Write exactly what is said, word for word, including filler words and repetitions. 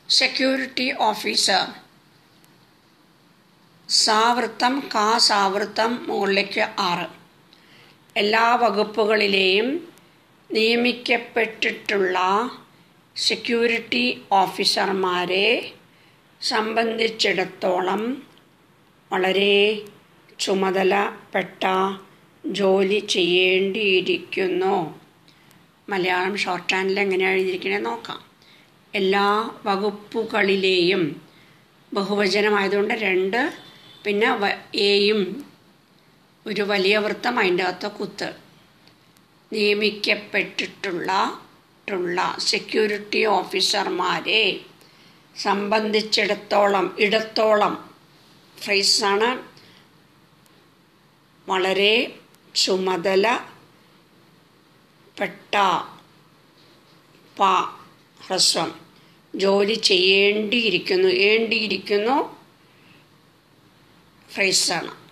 Security officer. സാവൃത്തം കാ സാവൃത്തം മുകളിലേക്ക് ആറ്. എല്ലാ വകുപ്പുകളിലെയും നിയമിക്കപ്പെട്ടിട്ടുള്ള സെക്യൂരിറ്റി ഓഫീസർമാരെ സംബന്ധിച്ചിടത്തോളം വളരെ ചുമതലപ്പെട്ട ജോലി ചെയ്യേണ്ടിയിരിക്കുന്നു. മലയാളം ഷോർട്ട് ഹാൻഡിൽ എങ്ങനെയാണ് എഴുതിയിരിക്കണേ നോക്കാം. എല്ലാ വകുപ്പുകളിലെയും ബഹുവചനമായതുകൊണ്ട് രണ്ട്, പിന്നെ എയും ഒരു വലിയ വൃത്തം, അതിൻ്റെ അകത്ത് കുത്ത്. നിയമിക്കപ്പെട്ടിട്ടുള്ള സെക്യൂരിറ്റി ഓഫീസർമാരെ സംബന്ധിച്ചിടത്തോളം, ഇടത്തോളം ഫ്രേസാണ്. വളരെ ചുമതലപ്പെട്ട പ ഹ്രസ്വം ജോലി ചെയ്യേണ്ടിയിരിക്കുന്നു, ഏണ്ടിയിരിക്കുന്നു ഫ്രേസാണ്.